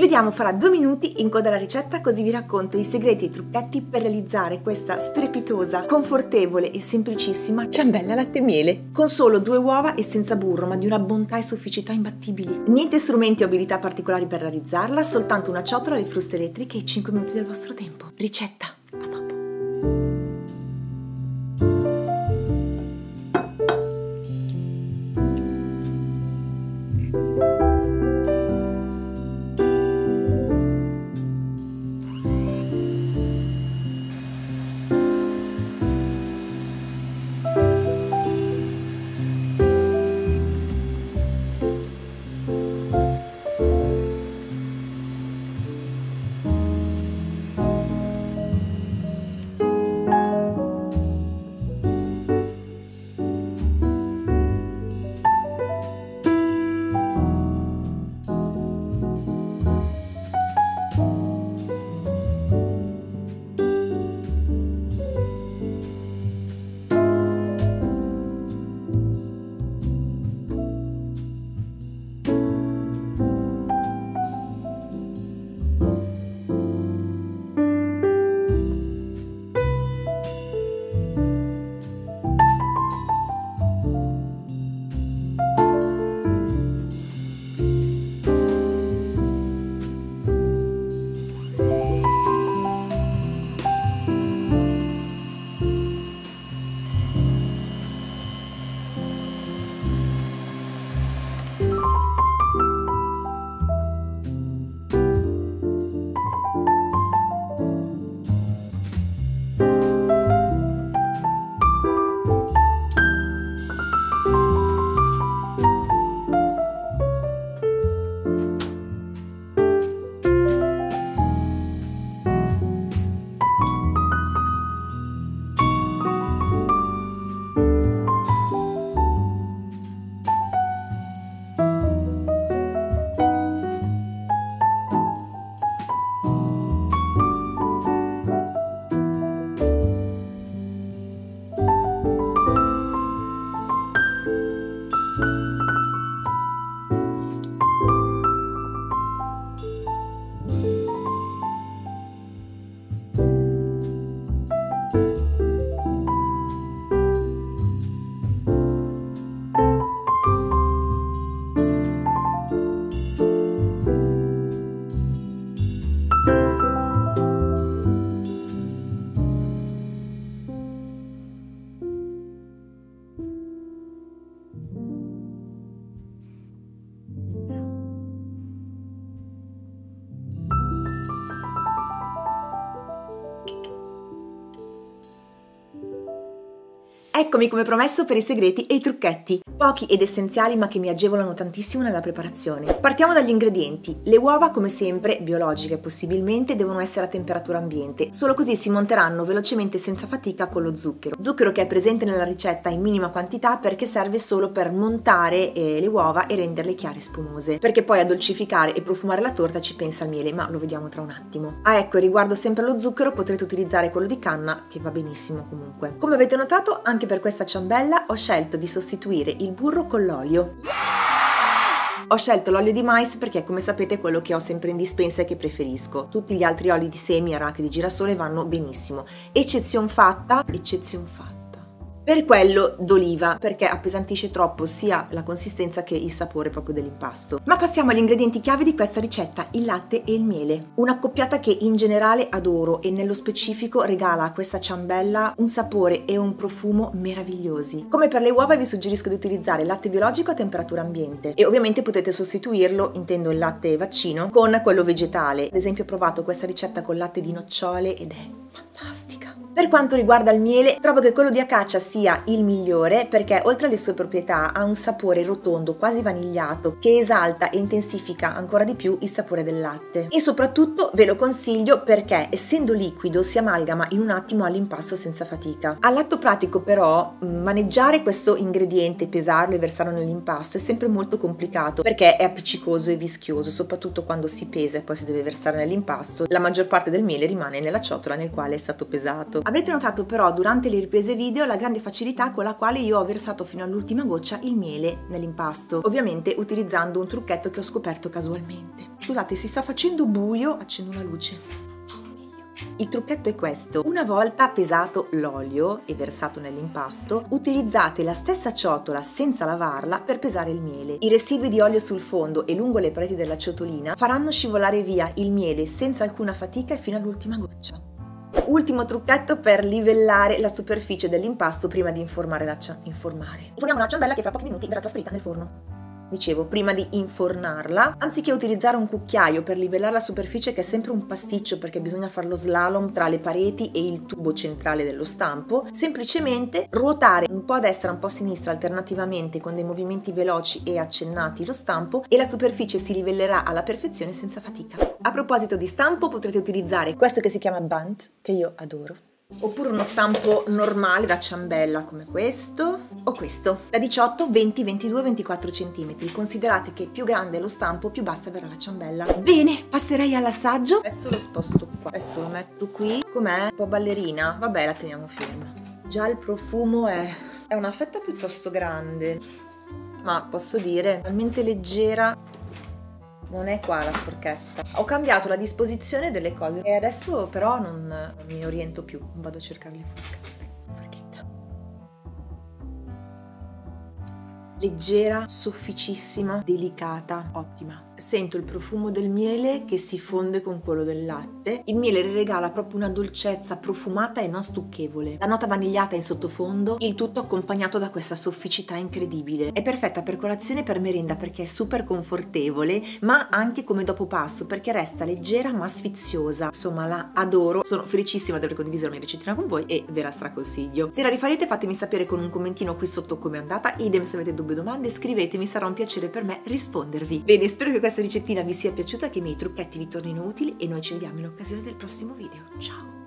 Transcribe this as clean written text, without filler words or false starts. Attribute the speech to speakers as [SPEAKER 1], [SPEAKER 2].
[SPEAKER 1] Vediamo farà 2 minuti in coda alla ricetta, così vi racconto i segreti e i trucchetti per realizzare questa strepitosa, confortevole e semplicissima ciambella latte e miele con solo 2 uova e senza burro, ma di una bontà e sofficità imbattibili. Niente strumenti o abilità particolari per realizzarla, soltanto una ciotola, le fruste elettriche e 5 minuti del vostro tempo. Ricetta, a dopo. Eccomi come promesso per i segreti e i trucchetti, pochi ed essenziali ma che mi agevolano tantissimo nella preparazione. Partiamo dagli ingredienti. Le uova, come sempre, biologiche possibilmente, devono essere a temperatura ambiente, solo così si monteranno velocemente senza fatica con lo zucchero. Zucchero che è presente nella ricetta in minima quantità perché serve solo per montare le uova e renderle chiare e spumose, perché poi a dolcificare e profumare la torta ci pensa il miele, ma lo vediamo tra un attimo. Ah ecco, riguardo sempre allo zucchero potrete utilizzare quello di canna che va benissimo comunque. Come avete notato, anche per questa ciambella ho scelto di sostituire il burro con l'olio. Ho scelto l'olio di mais perché, come sapete, è quello che ho sempre in dispensa e che preferisco. Tutti gli altri oli di semi, arachidi, di girasole vanno benissimo. Eccezion fatta per quello d'oliva, perché appesantisce troppo sia la consistenza che il sapore proprio dell'impasto. Ma passiamo agli ingredienti chiave di questa ricetta, il latte e il miele. Un'accoppiata che in generale adoro e nello specifico regala a questa ciambella un sapore e un profumo meravigliosi. Come per le uova vi suggerisco di utilizzare latte biologico a temperatura ambiente e ovviamente potete sostituirlo, intendo il latte vaccino, con quello vegetale. Ad esempio ho provato questa ricetta con latte di nocciole ed è fantastica. Per quanto riguarda il miele, trovo che quello di acacia sia il migliore perché oltre alle sue proprietà ha un sapore rotondo, quasi vanigliato, che esalta e intensifica ancora di più il sapore del latte. E soprattutto ve lo consiglio perché, essendo liquido, si amalgama in un attimo all'impasto senza fatica. All'atto pratico però, maneggiare questo ingrediente, pesarlo e versarlo nell'impasto è sempre molto complicato perché è appiccicoso e vischioso, soprattutto quando si pesa e poi si deve versare nell'impasto. La maggior parte del miele rimane nella ciotola nel quale è stato pesato. Avrete notato però durante le riprese video la grande facilità con la quale io ho versato fino all'ultima goccia il miele nell'impasto, ovviamente utilizzando un trucchetto che ho scoperto casualmente. Scusate, si sta facendo buio, accendo la luce. Il trucchetto è questo: una volta pesato l'olio e versato nell'impasto, utilizzate la stessa ciotola senza lavarla per pesare il miele. I residui di olio sul fondo e lungo le pareti della ciotolina faranno scivolare via il miele senza alcuna fatica e fino all'ultima goccia. Ultimo trucchetto per livellare la superficie dell'impasto prima di informiamo la ciambella che fra pochi minuti verrà trasferita nel forno. Dicevo, prima di infornarla, anziché utilizzare un cucchiaio per livellare la superficie, che è sempre un pasticcio perché bisogna fare lo slalom tra le pareti e il tubo centrale dello stampo, semplicemente ruotare un po' a destra, un po' a sinistra alternativamente con dei movimenti veloci e accennati lo stampo e la superficie si livellerà alla perfezione senza fatica. A proposito di stampo, potrete utilizzare questo che si chiama Bundt, che io adoro, oppure uno stampo normale da ciambella come questo o questo da 18, 20, 22, 24 cm. Considerate che più grande è lo stampo, più bassa verrà la ciambella. Bene, passerei all'assaggio. Adesso lo sposto qua, adesso lo metto qui. Com'è? Un po' ballerina, vabbè, la teniamo ferma. Già il profumo è una fetta piuttosto grande, ma posso dire talmente leggera. Non è qua la forchetta. Ho cambiato la disposizione delle cose e adesso però non mi oriento più. Vado a cercare le forchette. Leggera, sofficissima, delicata, ottima. Sento il profumo del miele che si fonde con quello del latte. Il miele regala proprio una dolcezza profumata e non stucchevole. La nota vanigliata in sottofondo, il tutto accompagnato da questa sofficità incredibile. È perfetta per colazione e per merenda perché è super confortevole, ma anche come dopo pasto perché resta leggera ma sfiziosa. Insomma, la adoro. Sono felicissima di aver condiviso la mia ricettina con voi e ve la straconsiglio. Se la rifarete fatemi sapere con un commentino qui sotto come è andata. Idem se avete dubbi o domande, scrivetemi, sarà un piacere per me rispondervi. Bene, spero che questa ricettina vi sia piaciuta, che i miei trucchetti vi tornino utili e noi ci vediamo in occasione del prossimo video. Ciao!